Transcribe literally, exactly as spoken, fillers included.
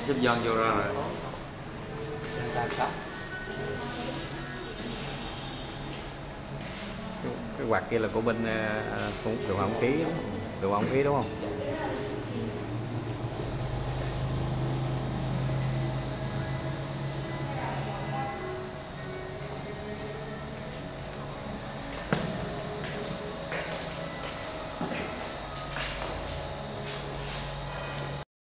xếp dân vô ra rồi. Cái quạt kia là của bên uh, đồ hỏa không khí, đồ hỏa không khí đúng không?